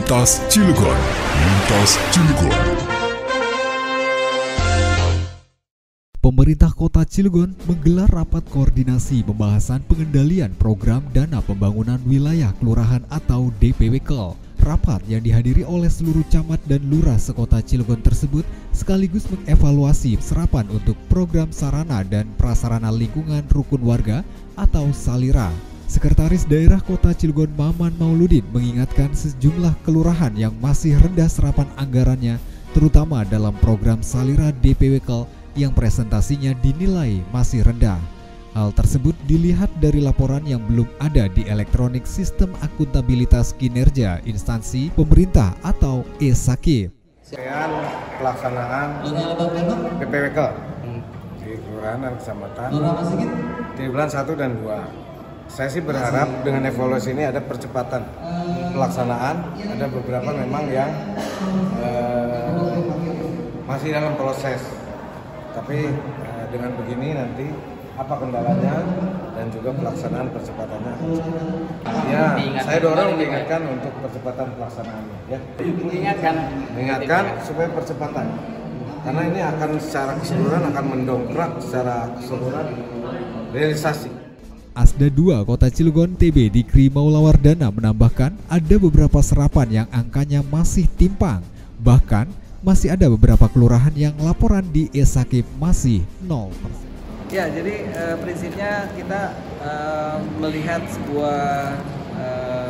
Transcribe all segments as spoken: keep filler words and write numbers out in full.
Lintas Cilegon, Lintas Cilegon. Pemerintah Kota Cilegon menggelar rapat koordinasi pembahasan pengendalian program dana pembangunan wilayah kelurahan atau D P W K L. Rapat yang dihadiri oleh seluruh camat dan lurah sekota Cilegon tersebut sekaligus mengevaluasi serapan untuk program sarana dan prasarana lingkungan rukun warga atau Salira. Sekretaris Daerah Kota Cilegon Maman Mauludin mengingatkan sejumlah kelurahan yang masih rendah serapan anggarannya, terutama dalam program Salira D P W K L yang presentasinya dinilai masih rendah. Hal tersebut dilihat dari laporan yang belum ada di elektronik sistem akuntabilitas kinerja instansi pemerintah atau E S A K I P. Pelaksanaan D P W K L di kelurahan dan kecamatan di bulan satu dan dua. Saya sih berharap dengan evaluasi ini ada percepatan pelaksanaan. Ada beberapa memang yang eh, masih dalam proses. Tapi eh, dengan begini nanti apa kendalanya dan juga pelaksanaan percepatannya. Ya, saya dorong diingatkan untuk percepatan pelaksanaannya. Ya, mengingatkan, mengingatkan supaya percepatan. Karena ini akan secara keseluruhan akan mendongkrak secara keseluruhan realisasi. Asda dua Kota Cilegon T B Dikri Maulawardana menambahkan ada beberapa serapan yang angkanya masih timpang. Bahkan masih ada beberapa kelurahan yang laporan di E S A K I P masih nol persen. Ya, jadi e, prinsipnya kita e, melihat sebuah e,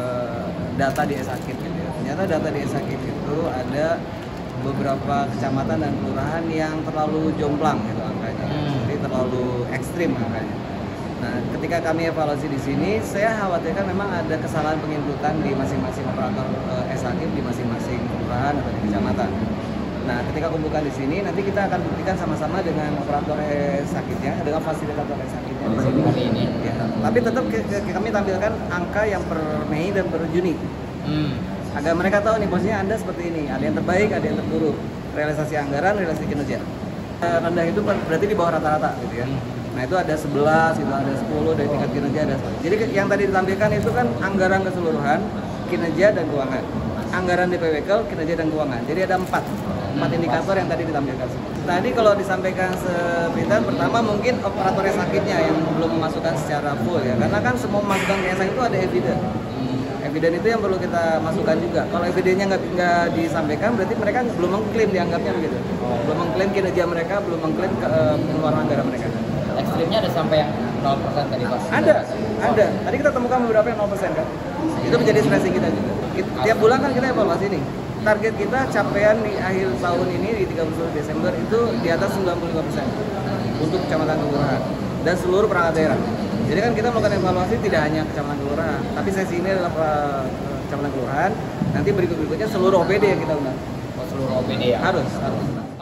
data di E S A K I P gitu ya. Ternyata data di E S A K I P itu ada beberapa kecamatan dan kelurahan yang terlalu jomplang gitu angkanya. Hmm. Jadi terlalu ekstrim angkanya. Nah, ketika kami evaluasi di sini, saya khawatirkan memang ada kesalahan penginputan di masing-masing operator e, E S A K I P di masing-masing kelurahan atau di kecamatan. Nah, ketika kumpulkan di sini, nanti kita akan buktikan sama-sama dengan operator E S A K I P-nya, dengan fasilitator E S A K I P-nya di sini. Hari ini. Ya, tapi tetap ke, ke, kami tampilkan angka yang per Mei dan per Juni. Hmm. Agar mereka tahu nih posisinya Anda seperti ini, ada yang terbaik, ada yang terburuk. Realisasi anggaran, realisasi kinerja. Rendah itu berarti di bawah rata-rata gitu ya. Nah, itu ada sebelas, gitu, ada sepuluh dari tingkat kinerja, ada sepuluh. Jadi yang tadi ditampilkan itu kan anggaran keseluruhan, kinerja dan keuangan. Anggaran D P W K L, kinerja dan keuangan. Jadi ada empat, empat indikator yang tadi ditampilkan. Tadi kalau disampaikan sebentar, pertama mungkin operator E S A K I-nya yang belum memasukkan secara full ya. Karena kan semua memasukkan ke E S A K I itu ada eviden. Eviden itu yang perlu kita masukkan juga. Kalau evidennya nggak nggak disampaikan, berarti mereka belum mengklaim, dianggapnya begitu. Belum mengklaim kinerja mereka, belum mengklaim ke, uh, pengeluaran anggaran mereka. Ekstrimnya ada sampai yang nol persen tadi Pak? Ada, ada. Tadi kita temukan beberapa yang nol persen kan. Itu menjadi stressing kita juga. Tiap bulan kan kita evaluasi nih. Target kita capaian di akhir tahun ini di tiga puluh satu Desember itu di atas sembilan puluh lima persen untuk kecamatan kelurahan dan seluruh perangkat daerah. Jadi kan kita melakukan evaluasi tidak hanya kecamatan kelurahan, tapi sesi ini adalah kecamatan kelurahan. Nanti berikut-berikutnya seluruh O P D yang kita undang. Oh, seluruh O P D ya? Harus, harus.